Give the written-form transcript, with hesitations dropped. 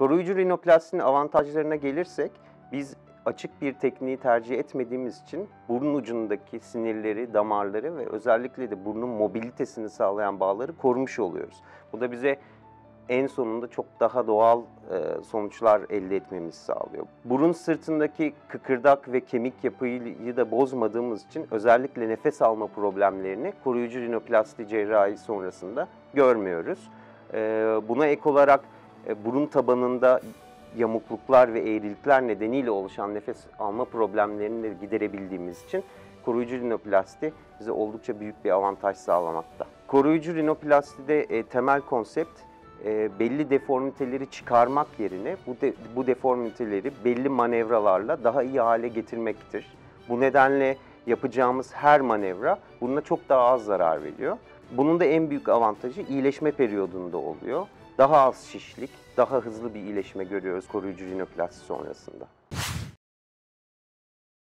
Koruyucu rinoplastinin avantajlarına gelirsek, biz açık bir tekniği tercih etmediğimiz için burun ucundaki sinirleri, damarları ve özellikle de burnun mobilitesini sağlayan bağları korumuş oluyoruz. Bu da bize en sonunda çok daha doğal sonuçlar elde etmemizi sağlıyor. Burun sırtındaki kıkırdak ve kemik yapıyı da bozmadığımız için özellikle nefes alma problemlerini koruyucu rinoplasti cerrahi sonrasında görmüyoruz. Buna ek olarak burun tabanında yamukluklar ve eğrilikler nedeniyle oluşan nefes alma problemlerini de giderebildiğimiz için koruyucu rinoplasti bize oldukça büyük bir avantaj sağlamakta. Koruyucu rinoplastide temel konsept belli deformiteleri çıkarmak yerine bu deformiteleri belli manevralarla daha iyi hale getirmektir. Bu nedenle yapacağımız her manevra buna çok daha az zarar veriyor. Bunun da en büyük avantajı iyileşme periyodunda oluyor. Daha az şişlik, daha hızlı bir iyileşme görüyoruz koruyucu rinoplasti sonrasında.